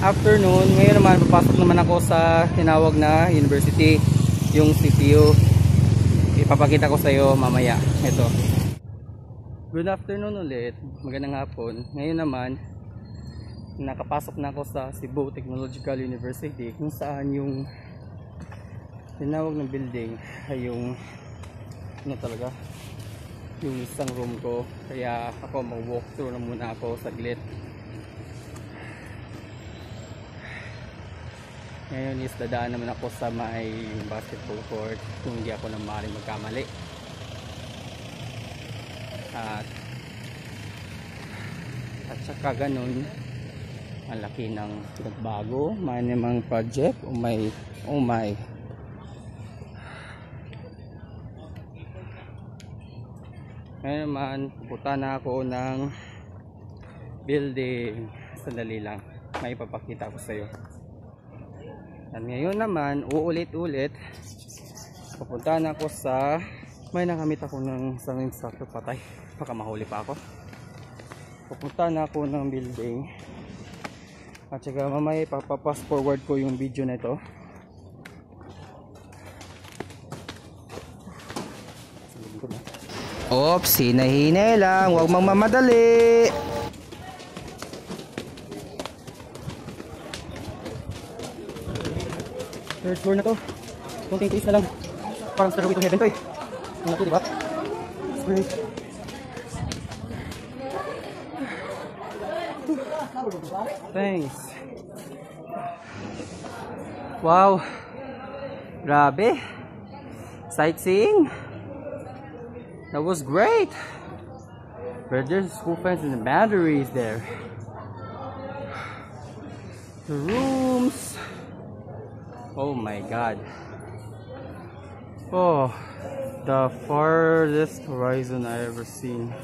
afternoon. Ngayon naman papasok naman ako sa tinawag na university, yung CTU. Ipapakita ko sa iyo mamaya. Ito. Good afternoon ulit. Magandang hapon. Ngayon naman nakapasok na ako sa Cebu Technological University, kung saan yung tinawag ng building ay yung ano talaga, yung isang room ko. Kaya ako mag-walk through na muna ako saglit. Ngayon is dadaan naman ako sa may basketball court kung hindi ako na maaaring magkamali. At saka ganun, ang laki ng pinagbago, may namang project, oh my. Ngayon naman, pupunta na ako ng building. Sandali lang, may ipapakita ko sa iyo. At ngayon naman, uulit-ulit, pupunta na ako sa, may nakamit ako ng isang instructor, patay, baka mahuli pa ako. Pupunta na ako ng building. At saka mamaya papapass forward ko yung video na ito. Oops, hinay-hinay lang, huwag mang mamadali. Third floor na to. Kunting tiis na lang. Parang stairway to heaven to eh. Ang laki, diba? It's great. Thanks. Wow. Grabe. Sightseeing. That was great. But there's school fence and the boundaries there. The rooms. Oh my god. Oh, the farthest horizon I ever seen.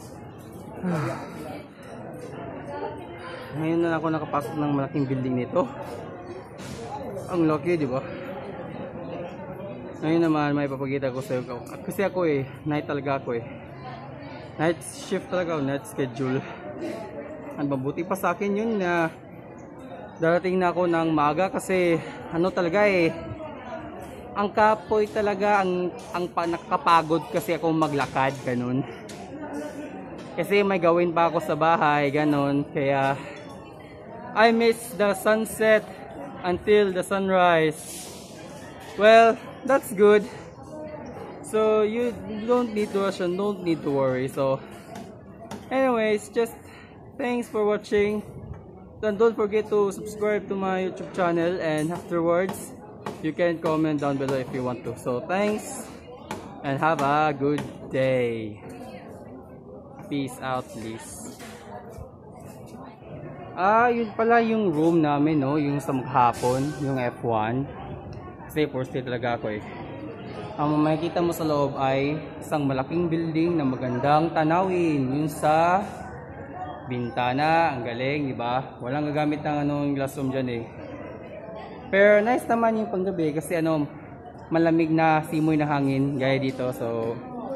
Ngayon na ako nakapasok ng malaking building nito. Ang laki, di ba? Ngayon naman may papakita ko sa iyo. Kasi ako night talaga ako night shift talaga, night schedule. Ang mabuti pa sa akin yun na darating na ako ng maaga kasi ano talaga ang kapoy talaga, ang nakakapagod kasi ako maglakad, ganun. Kasi may gawin pa ako sa bahay, ganun. Kaya I miss the sunset until the sunrise. Well, that's good. So you don't need to rush and don't need to worry. So anyways, just thanks for watching. And don't forget to subscribe to my YouTube channel, and afterwards you can comment down below if you want to. So thanks and have a good day. Peace out, please. Yun pala yung room namin, no? Yung sa maghapon, yung F1. Kasi first day talaga ako Ang makikita mo sa loob ay isang malaking building na magandang tanawin. Yung sa bintana, ang galing, di ba? Walang gagamit ng glass room dyan Pero nice naman yung panggabi kasi malamig na simoy na hangin gaya dito. So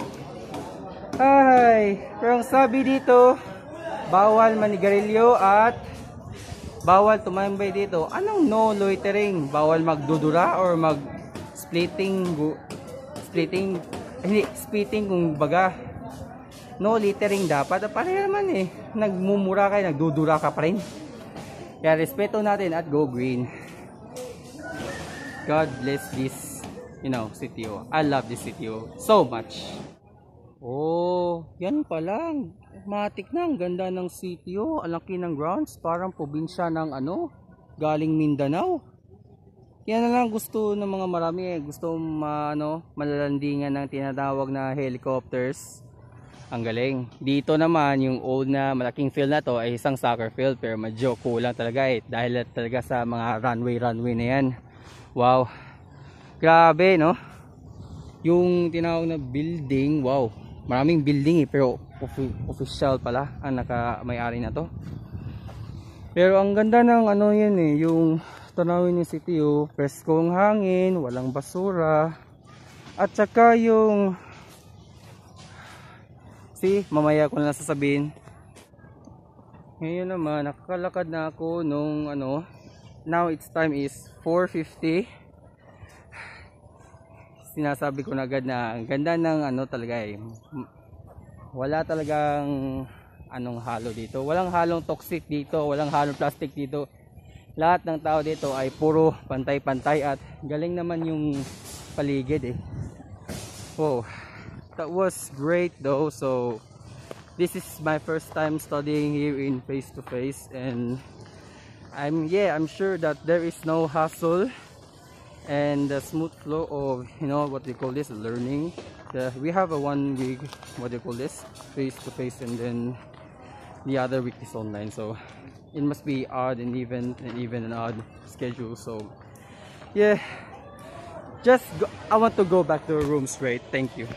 pero ang sabi dito, bawal manigarilyo at bawal tumambay dito. Anong no loitering? Bawal magdudura or spitting kung baga. No littering dapat. Pareho naman nagmumura ka, nagdudura ka pa rin. Kaya respeto natin at go green. God bless this, CTU. I love this CTU so much. Oh, yan pala. Matik na, ang ganda ng CTU. Ang laki ng grounds, parang probinsya ng galing Mindanao. Kaya na lang gusto ng mga marami gusto malalandingan ng tinatawag na helicopters. Ang galing. Dito naman yung old na malaking field na to ay isang soccer field, pero medyo kulang talaga dahil talaga sa mga runway na yan. Wow. Grabe, no? Yung tinawag na building, wow. Maraming building pero official pala ang may-ari na to. Pero ang ganda ng yung tanawin ng CTU, preskong hangin, walang basura. At saka yung mamaya ko na sasabihin. Ngayon naman, nakakalakad na ako nung ano, now its time is 4:50. Sinasabi ko na agad na ang ganda ng ano talaga eh. Wala talagang anong halo dito. Walang halong toxic dito, walang halong plastic dito. Lahat ng tao dito ay puro pantay-pantay at galing naman yung paligid eh. Oh, that was great though. So this is my first time studying here in face to face, and I'm sure that there is no hassle and the smooth flow of, you know, what they call this, learning. We have a 1 week, what they call this, face to face, and then the other week is online. So it must be odd and even an odd schedule. So yeah, I want to go back to the room straight. Thank you.